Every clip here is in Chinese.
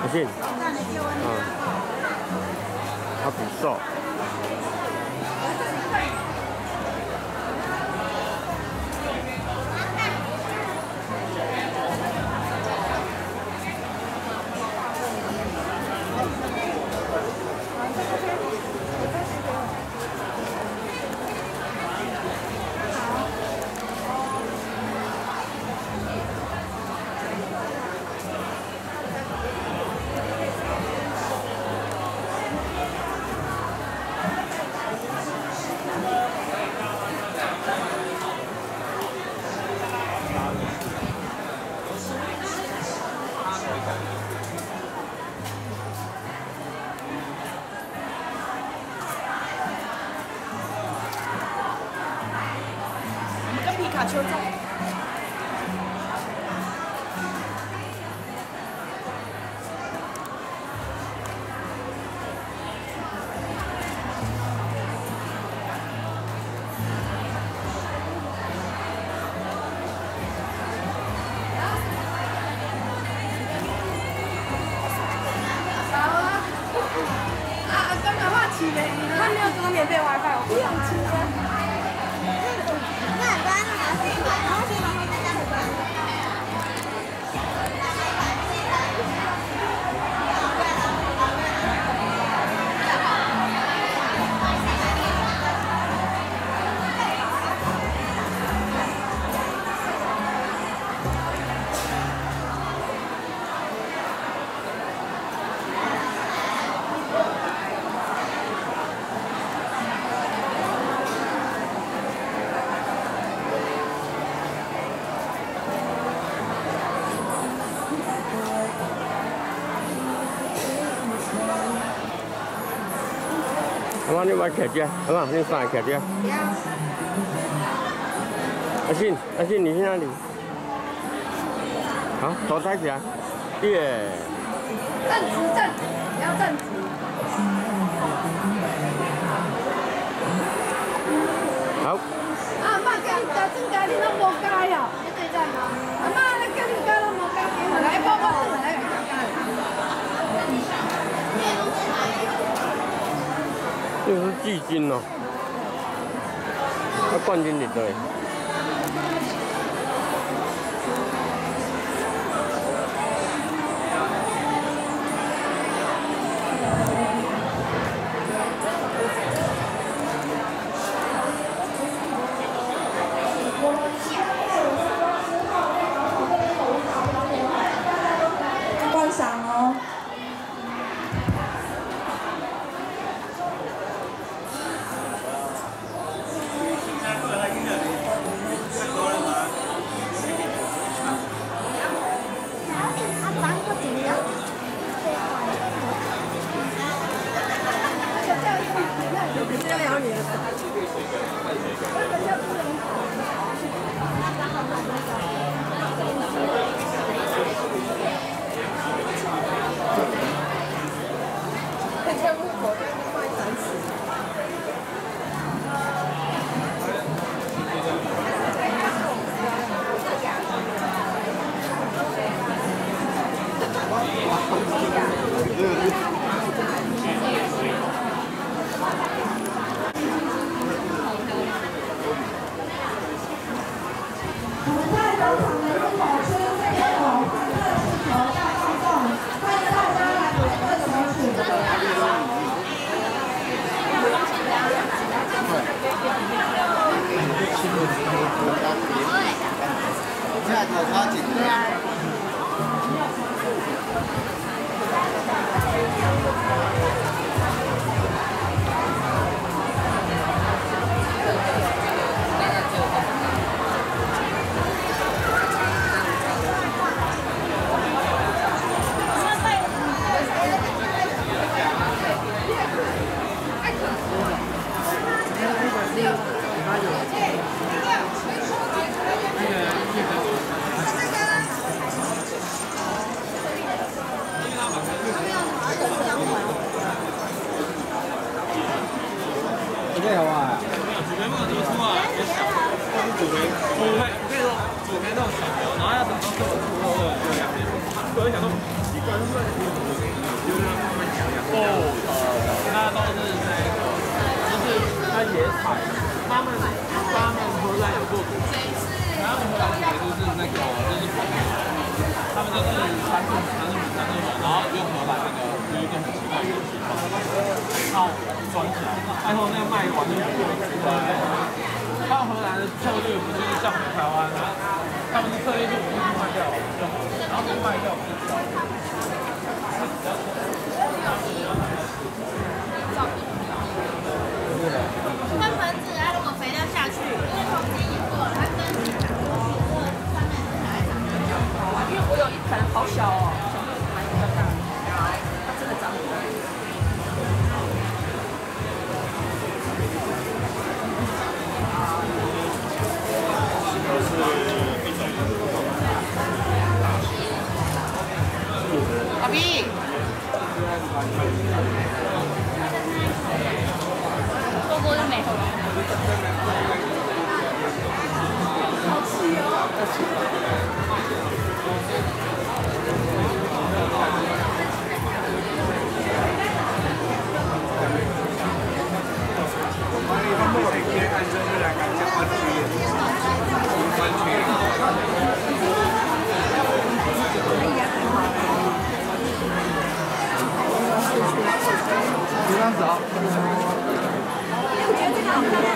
信，它不瘦。 卡丘中。 刚刚话起没？他没有什么免费 WiFi， 我不想吃啊。那很多那个飞盘，然后飞盘会大家很多。 阿妈，你买徛这？阿妈，你上来徛这？阿信，你去哪里？好，头抬起来，耶！ 正直，要正直。 好。 阿妈叫你加正加，你拢无加呀？你对战吗？阿妈，你叫你加拢无加，来帮我来个加。 这是季军哦，那冠军里对。 观赏哦。 这个好啊！ 主培不能这么粗啊，也小，但是主培，我跟你说，主培那种小，然后要等到这么粗，对，就2边，我就想说奇怪， 那都是那个，就是在野采，他们荷兰有做土鸡，他们荷兰就是那个就是他们就是传统，然后用荷兰那个就是一个很奇怪的东西，然后装起来，然后那个卖完就不会出来。到荷兰的策略不就是像台湾啊，他们的策略就不是卖掉就好，然后卖掉不是交。 换盆子啊，如果肥料下去，因为空间也够了，它跟上面是哪一种？因为我有一盆好小哦，小朋友蛮比较大，它真的长不来。阿 B。多多就没有了。好气哦！ 这样子啊。 我觉得这个好漂亮。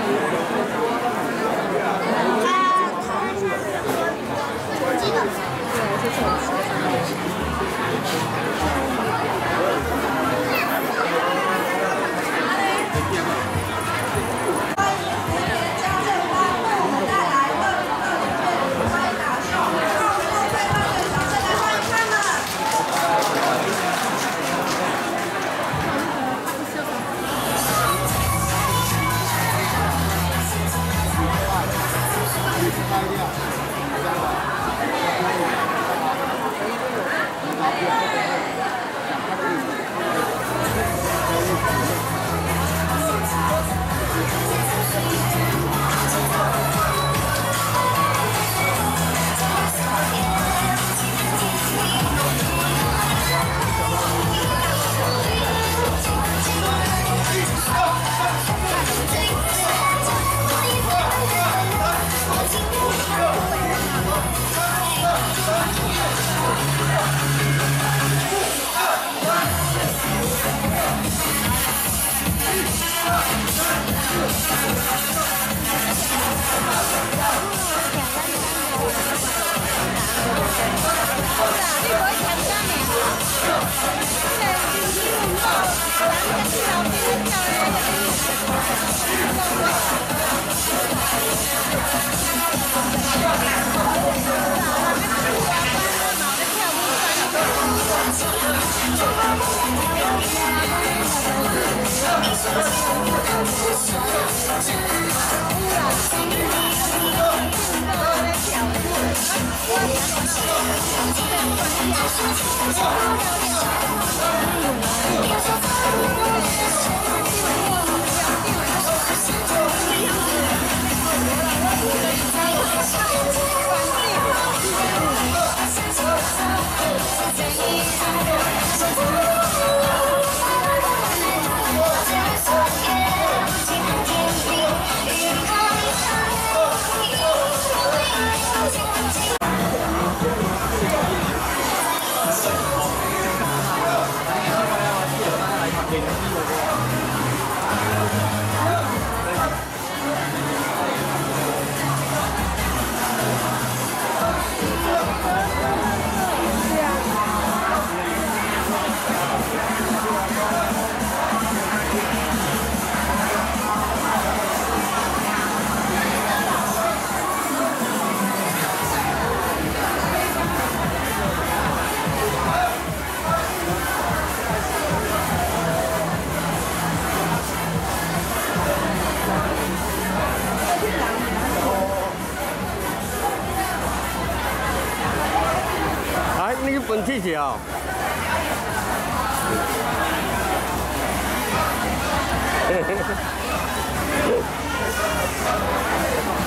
本地条。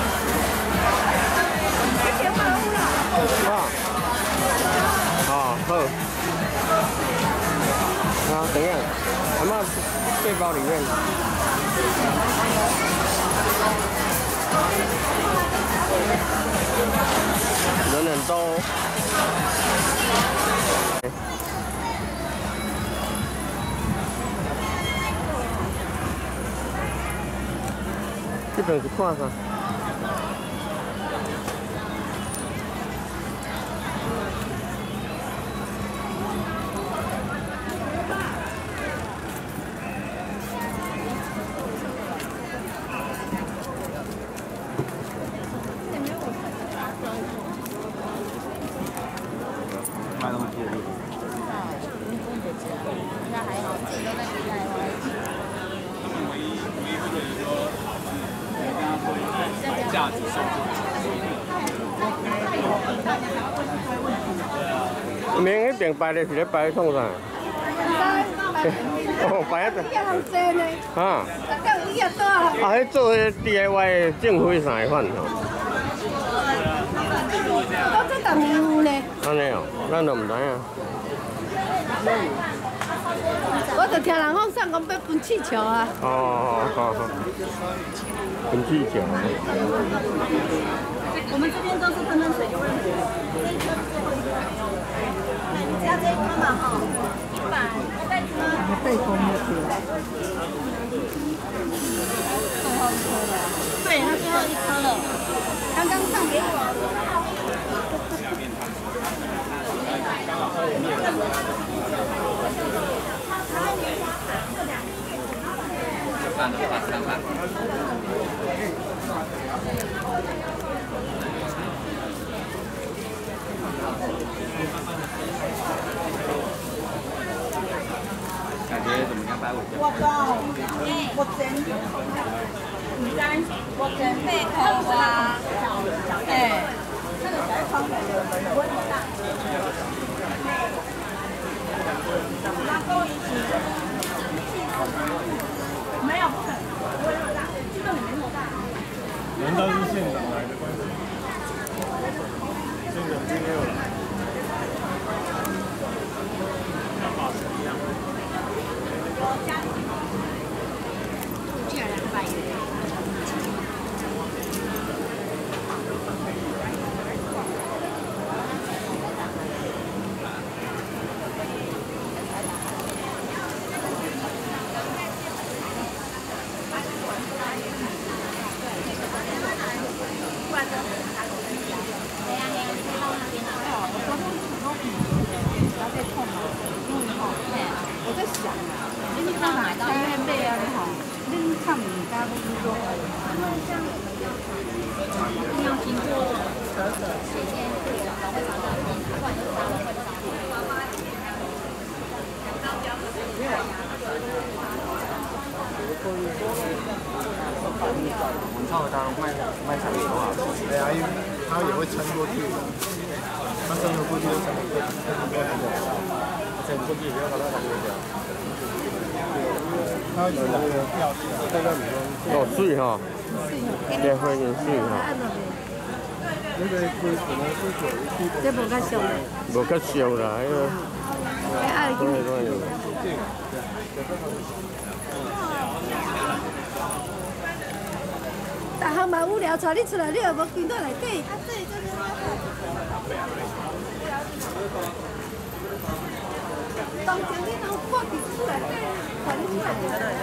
啊，啊，好。 好。啊，等一下，阿妈背包里面。人很多。这边是看啥？ 卖东西的地方。 应该还好，自己都在国外。 他们唯一不能说好是，你跟他说一个价值收入。 明迄边摆的是咧摆创啥？哦，摆啊！ 伊也通济呢， 啊！ 大家有伊也多啊。 啊，迄做迄 DIY 政府啥会款吼？ 我这当年有呢， 安尼哦，咱都唔知影。 我就听人讲上讲要分气球啊。 哦，好好。分气球。 我们这边都是喷喷水，有任何。加这一颗嘛哈，100，袋子吗？ 对公的对，它最后一颗了，刚刚上给我。 感觉怎么样？摆我懂，我真，我真背口啊，哎，这个才方便的，温大。拉钩一起，没有，不可能，不会那么大，这个也没那么大。 难道是县长来的关系？县长今天有来。像法师一样。 这样200元。 我在想啊，你看哪开买啊？你吼，恁看物件都是说， 你要经过水仙会长老会长的地，不管就是大楼会长。 文超当卖菜的话，对啊，因为他也会撑过去的，他撑得过去就撑得过去，撑不过去也要把它挡掉。它有那个吊起来，在那里面。 哦，水哈，这花真水哈。 那个可能是属于这无较俗的。 无较俗啦，迄个。 爱去。大项嘛无聊，带你出来，你又无进到内底。啊，对，这边当前你能挂起出来，带你出来。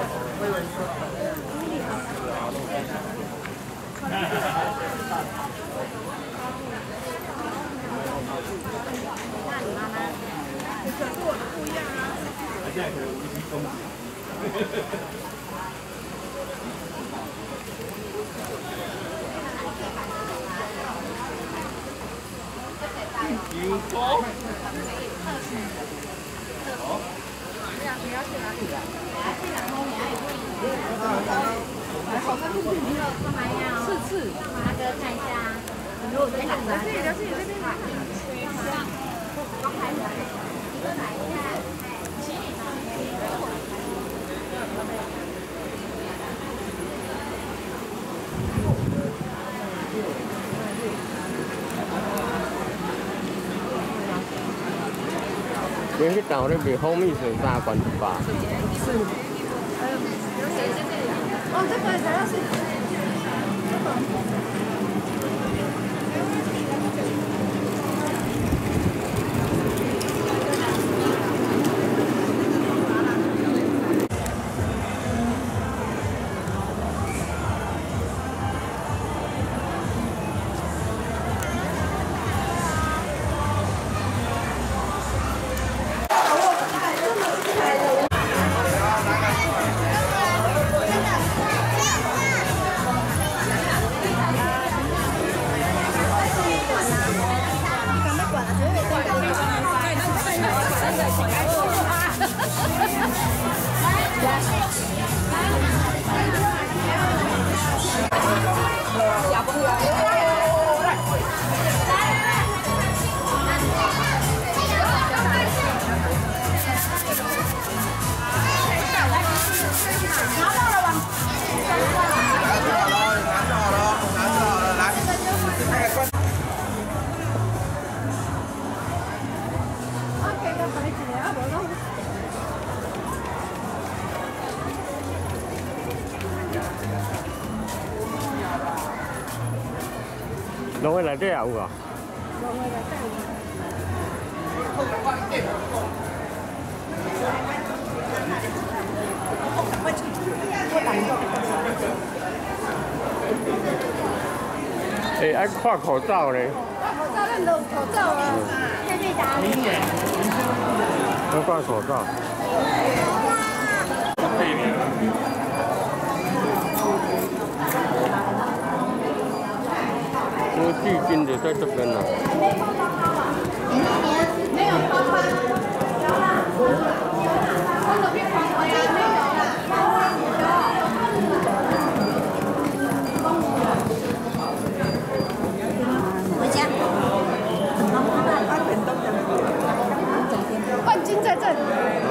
那你妈妈？ 可是我的不一样啊。 现在可能50公斤。 刺刺， 大哥看一下，如果这两个，这里这边。刚开始，一个来一下。 连去岛那边蜂蜜水3罐100。 是。哦，这个材料是。 拢会内底也有啊。哎，爱戴口罩嘞。 戴口罩，咱落口罩啊。 要戴口罩。因为地精就在这边了。 没有包包，有啦，我这边黄瓜没有啦，回家。冠军在这里。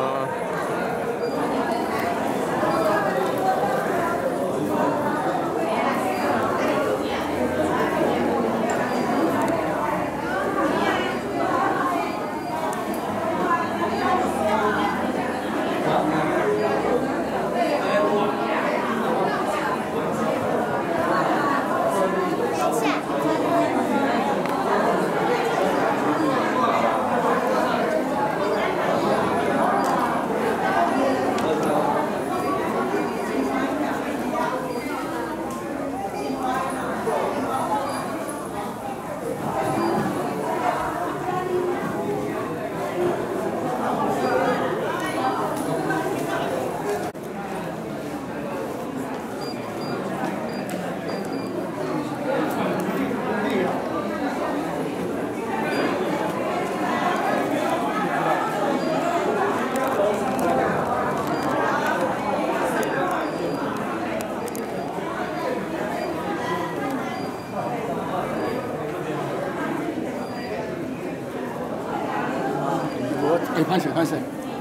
拍摄拍摄。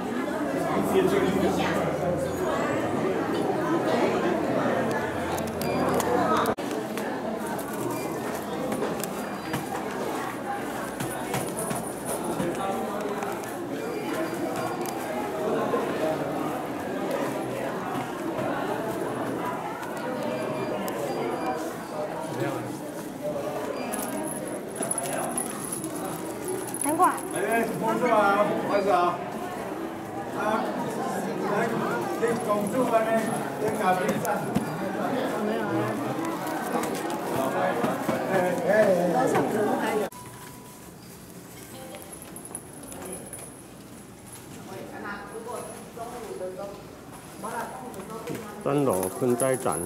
等会儿。 哎，公主啊，不好意思啊。啊，你公主安尼，你搞比赛。没有啊。 楼上可能还有。 3楼盆栽展。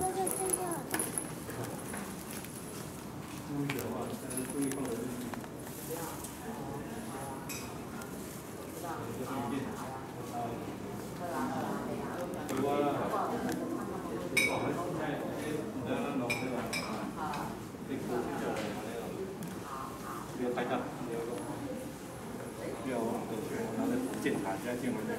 检查一下进门的。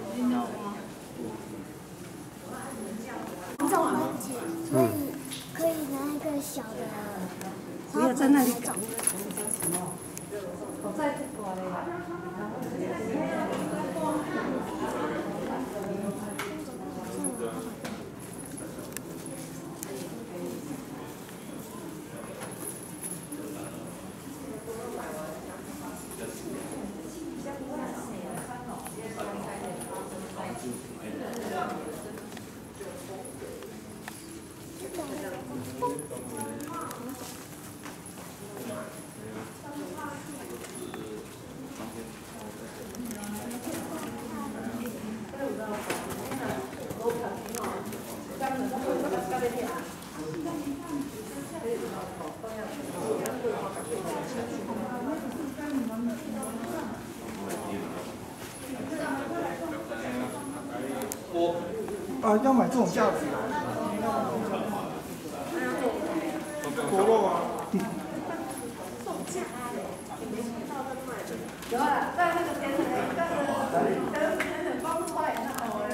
所以可以拿一个小的。 不要在那里搞。我在这过来了。 要买这种架子。多肉啊。 有啊，在那个天台，那个帮快那好嘞。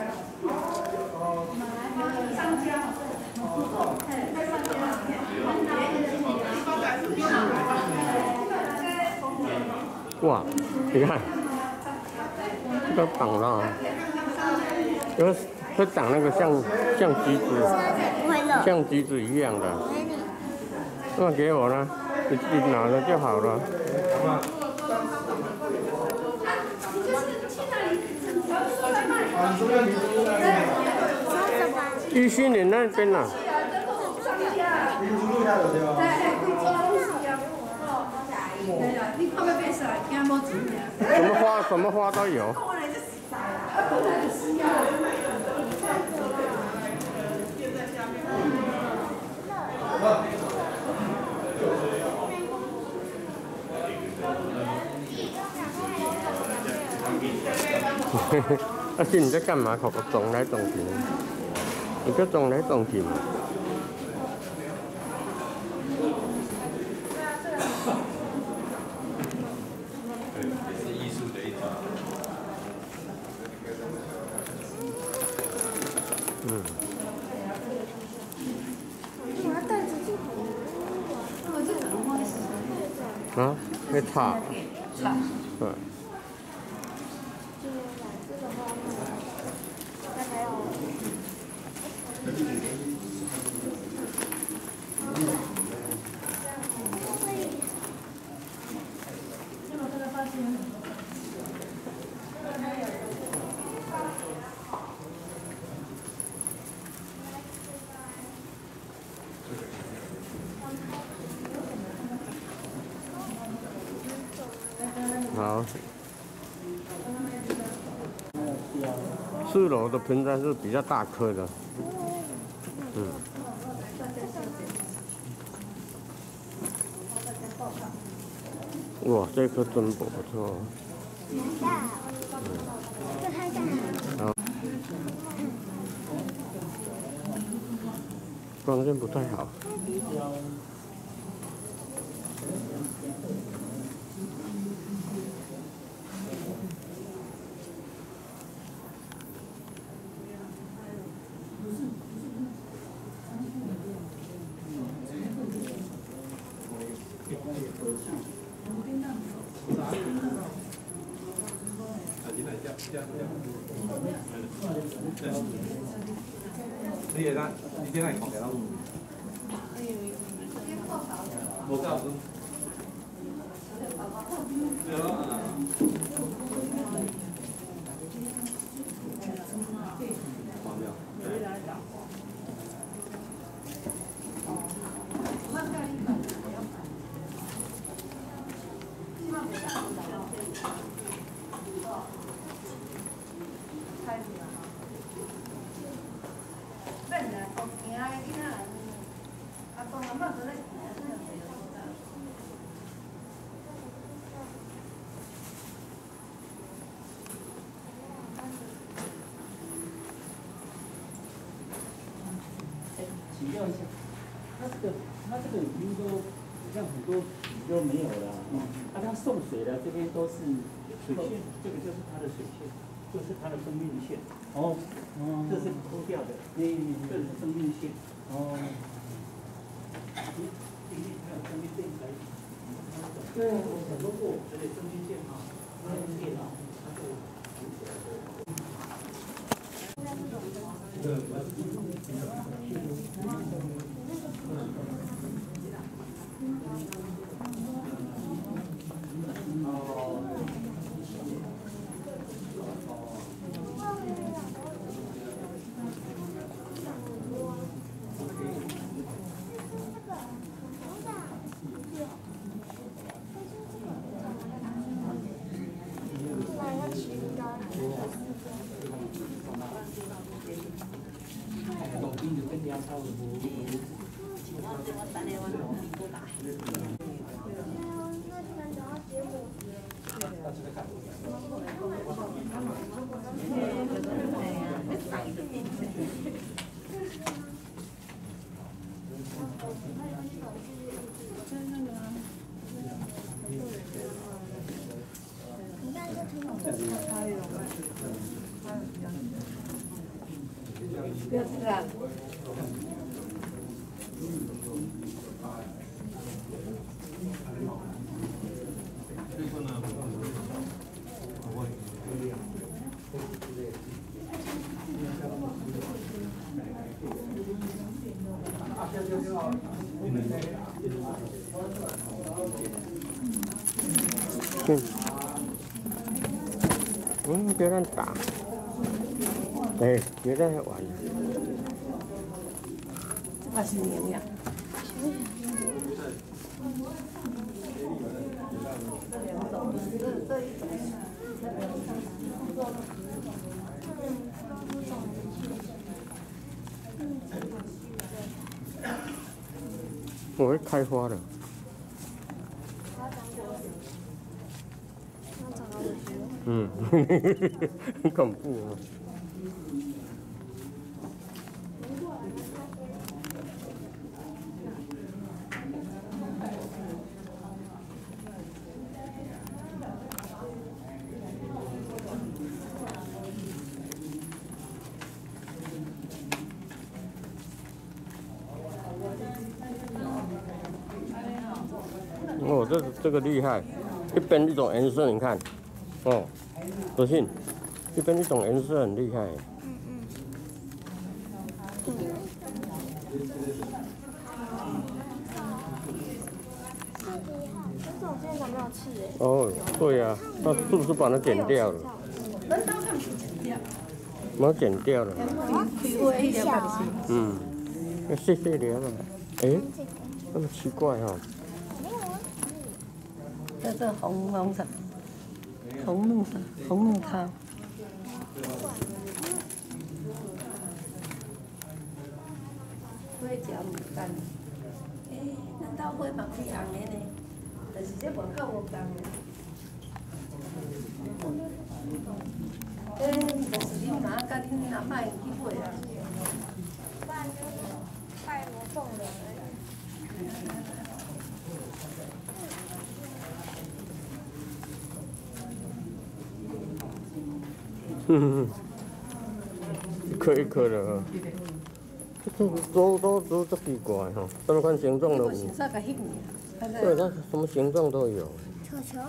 上家。哎，在上家。 哇，你看，这个长了，会长那个像橘子，像橘子一样的。那给我了，你自己拿了就好了。一心岭那边呢？什么花都有。阿信你在干嘛？口撞来撞去，你在撞来撞去嘛？ 是艺术的一种。 啊，会差。对。好，4楼的盆栽是比较大颗的，哇，这颗真不错。好，光线不太好。 你会当，你今仔会看见咱有？无够光。对啊。 请教一下，它这个已经都像很多都没有了，它送水的这边都是水线，这个就是它的水线，就是它的生命线。这是抠掉的，这是生命线。还有生命线来。对，我想说过，这里生命线啊，它用电脑，它就浮起来的。 不要吃啊！ 别乱打。哎，别再玩了。 这是营养。 我会开花的。嗯，很恐怖啊。哦，这个厉害，一边一种颜色，你看，哦，不信，一边一种颜色很厉害。哦，对呀、啊，那是不是把它剪掉了？把它剪掉了。嗯，细细条了。哎，那么奇怪哈、哦。 这红木啥？红木汤。花食唔干，咱兜花嘛开红的呢，但是这外口无同的。就是恁妈甲恁阿妈去买啊。不然就是拜罗凤人而已。 一颗一颗的哈，都奇怪哈，什么款形状都有。对，它什么形状都有。 球球。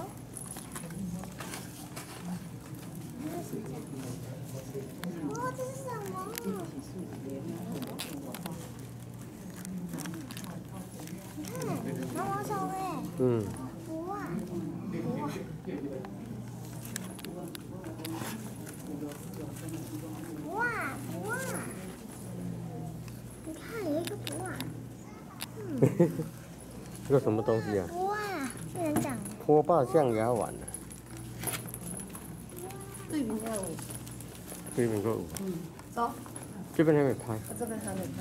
哇，这是什么？你看，毛毛虫哎。 嗯。 不啊，不啊。哇哇！你看有一个不啊。 这个什么东西啊？ 不啊，仙人掌。 坡霸象牙丸啊。 对面那有。 对面个有。 走。 这边还没拍。 这边还没拍。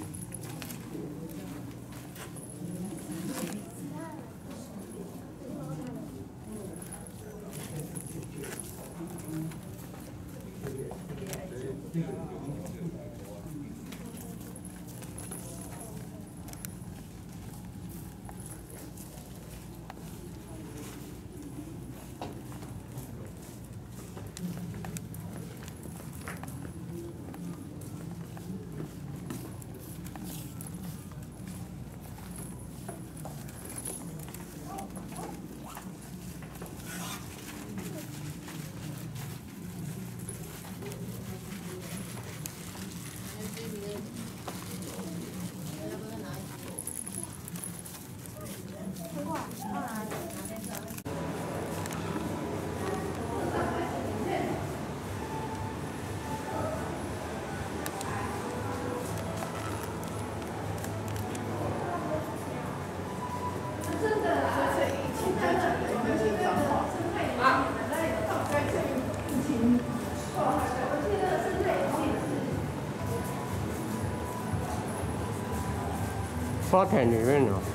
花田里面哦。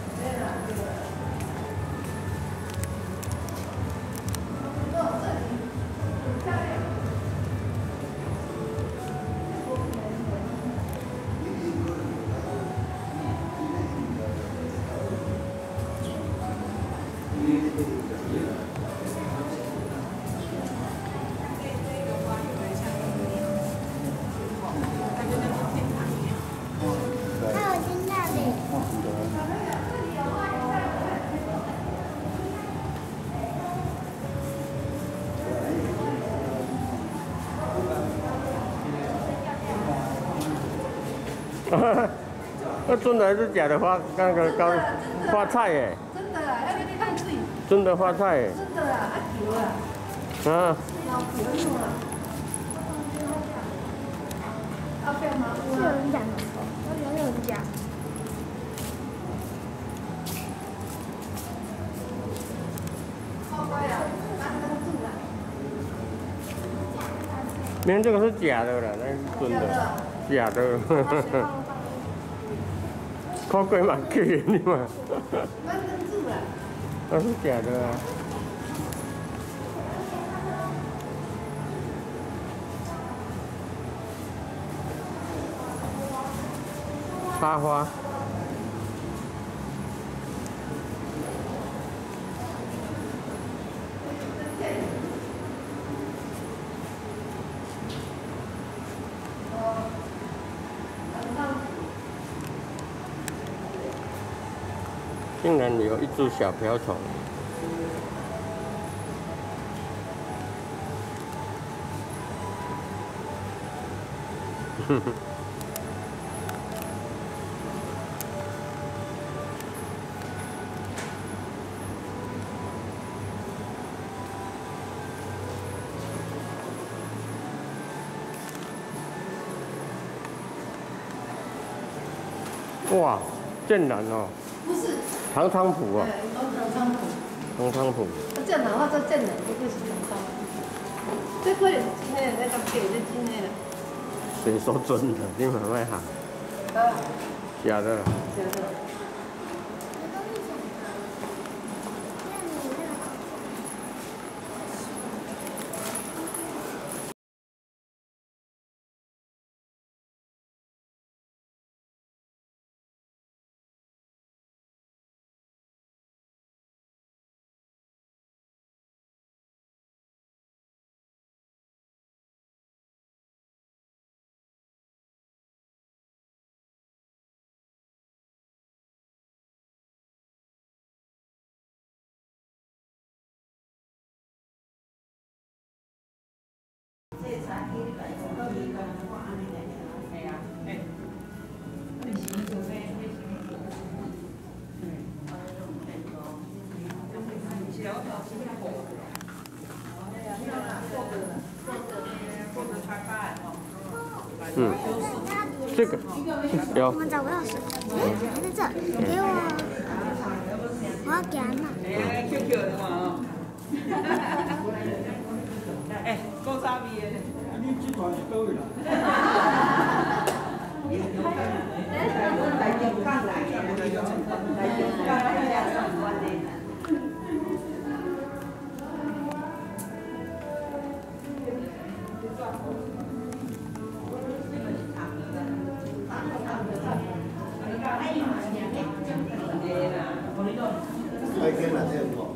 那真的还是假的那个花菜耶？ 真的啦，要给你看自己。 真的花菜耶？ 真的啦，球啦。 啊。 老球了。啊，不要麻烦。 是有人讲的，有人讲。 明这个是假的啦，那是真的，假的。看过蛮气的你嘛。那是假的啊。插花。竟然有一只小瓢虫。哼哼。哇，剑兰哦。 不是。 唐菖蒲啊。唐菖蒲。 这样的话，这正的这个是唐菖蒲。这可能真的在讲假的，真的啦。 谁说真的？你慢慢喊。假的。 假的。 嗯，这个有。 我们找不到水，还在这，给我，我要给阿妈。 QQ 的嘛哎，够差别的。 你这团是倒位啦？ 来健康来，来健康来家上班的。 爱跟哪些不？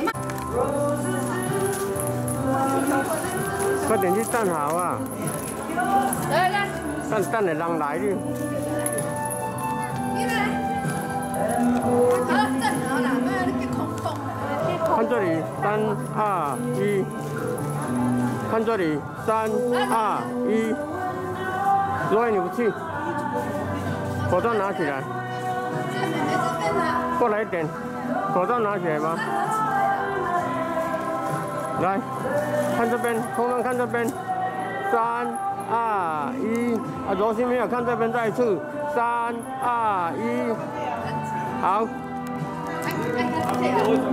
快点去站好啊！ 来来， 等下人来哩。 你来。好，站好啦，不然你去空空啦。 看这里，3、2、1。看这里，3、2、1。罗毅，你不去，口罩拿起来。过来一点，口罩拿起来吧。来，看这边，通通看这边。3、2、1。啊，柔心没有看这边，再一次。3、2、1。好。